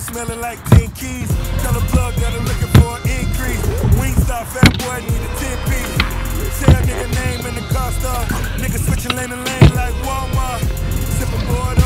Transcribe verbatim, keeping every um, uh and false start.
smelling like ten keys. Tell a plug that I'm looking for an increase. Wingstop, fat boy, need a ten piece. Say a nigga name in the car star. Nigga switching lane to lane like Walmart. Sipping board